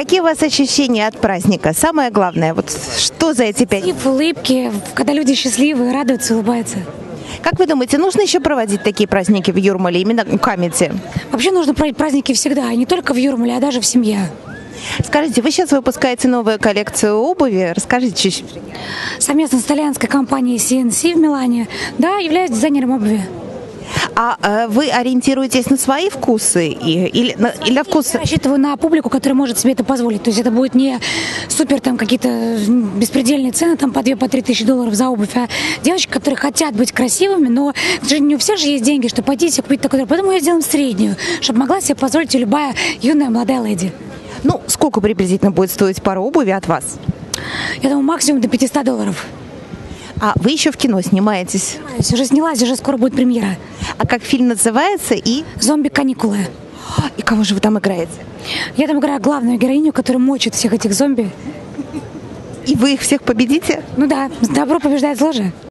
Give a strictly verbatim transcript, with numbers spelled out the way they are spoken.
Какие у вас ощущения от праздника? Самое главное, вот что за эти пять дней? И улыбки, когда люди счастливые, радуются, улыбаются. Как вы думаете, нужно еще проводить такие праздники в Юрмале, именно у Камеди? Вообще нужно проводить праздники всегда, и не только в Юрмале, а даже в семье. Скажите, вы сейчас выпускаете новую коллекцию обуви. Расскажите чуть-чуть. Совместно с итальянской компанией си эн си в Милане, да, являюсь дизайнером обуви. А э, вы ориентируетесь на свои вкусы и, или, на, или на вкусы? Я рассчитываю на публику, которая может себе это позволить. То есть это будет не супер там какие-то беспредельные цены, там по две, по три тысячи долларов за обувь, а девочки, которые хотят быть красивыми, но к сожалению, не у всех же есть деньги, чтобы пойти себе купить такой. Поэтому я сделаю среднюю, чтобы могла себе позволить любая юная молодая леди. Ну, сколько приблизительно будет стоить пара обуви от вас? Я думаю, максимум до пятисот долларов. А вы еще в кино снимаетесь? Уже снялась, уже скоро будет премьера. А как фильм называется и? «Зомби-каникулы». И кого же вы там играете? Я там играю главную героиню, которая мочит всех этих зомби. И вы их всех победите? Ну да, добро побеждает зло же.